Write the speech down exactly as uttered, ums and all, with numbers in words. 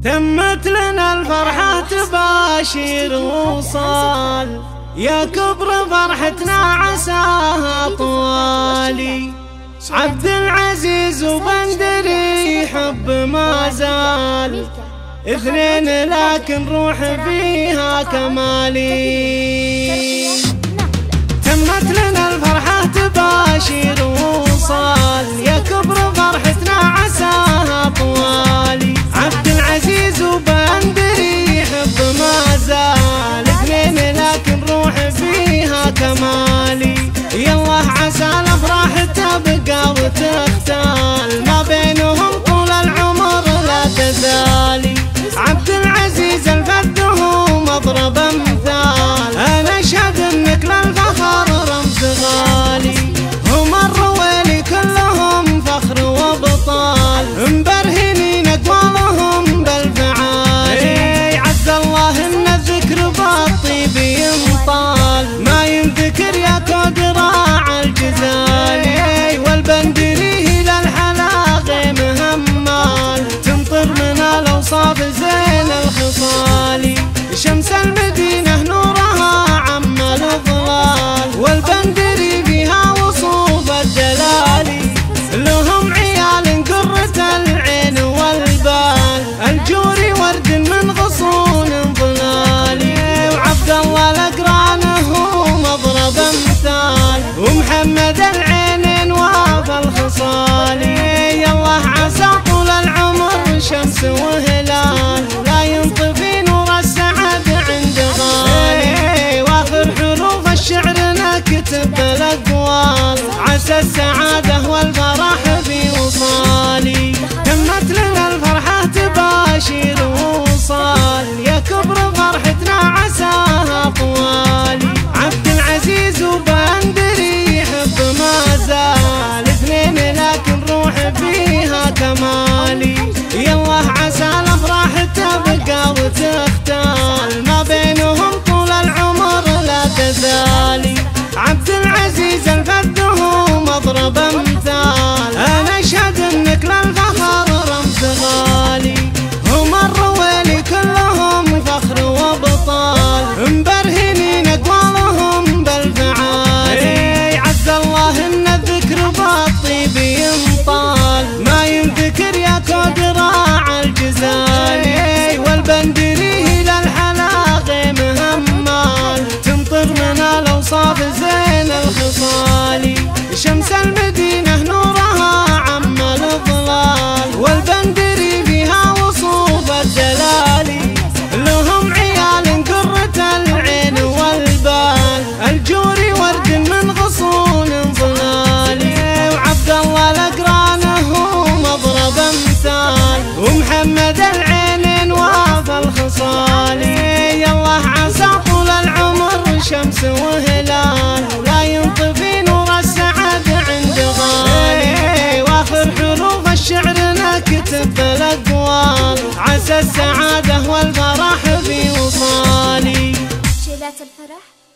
تمت لنا الفرحة تباشر وصال، يا كبر فرحتنا عساها طوالي. عبد العزيز وبندري حب ما زال، اثنين لكن روح فيها كمالي. تمت لنا الفرحة تباشر وصال، يا كبر فرحتنا عساها طوالي. عبد العزيز وبندري حب ما زال، اثنين لكن روح فيها كمالي. يالله عسى الافراح تبقى وتختال، ما بينهم طول العمر لا تزالي. عبد العزيز الفذ هو مضرب امثال، انا اشهد انك للفخر رمز غالي. هم الرويلي كلهم فخر وابطال، مبرهنين اقوالهم بالفعالي. عز الله ان الذكر بالطيب ينطال، ما ينذكر يا كود راع الجزالي. والبندري للحلا غيم همال، تمطر من الاوصاف زين الخصالي. شمس المدينة نورها عم الظلال، والبندري فيها وصوف الجلالي. لهم عيال قرة العين والبال، الجوري ورد من غصون ظلالي. وعبد الله الاقران هو مضرب امثال، ومحمد العينين واف الخصالي. يالله عسى طول العمر شمس وهلال، لا ينطفي نور السعد عند غالي. واخر حروف الشعر نكتب بالاقوال، عسى السعادة والفرح في وصالي. تمت لنا الفرحة تباشر وصال، يا كبر فرحتنا عساها طوالي. عبد العزيز وبندري حب ما زال، اثنين لكن روح فيها كمالي. يالله عسى الافراح تبقى وتختال، ما بينهم طول العمر لا تزالي. عبد العزيز الفذ هو مضرب امثال، انا اشهد انك للفخر رمز غالي. هم الرويلي كلهم فخر وابطال، مبرهنين اقوالهم بالفعالي. عز الله ان الذكر بالطيب ينطال، ما ينذكر يا كود راع الجزالي. والبندري للحلا غيم همال، تمطر من الاوصاف زين الخصالي. شمس المدينة نورها عم الظلال، والبندري فيها وصوف الجلالي. لهم عيال قرة العين والبال، الجوري ورد من غصون ظلالي. وعبد الله الاقران هو مضرب امثال، ومحمد العينين واف الخصالي. يالله عسى طول العمر شمس وهلال، لا ينطفي نور السعد عند غالي. واخر حروف الشعر نكتب بالاقوال، عسى السعادة والفرح في وصالي. شيلات الفرح.